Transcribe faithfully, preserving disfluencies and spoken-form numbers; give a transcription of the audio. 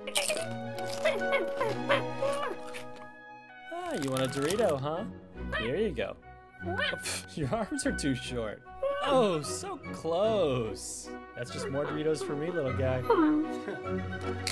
Ah, you want a Dorito, huh? Here you go. Your arms are too short. Oh, so close. That's just more Doritos for me, little guy.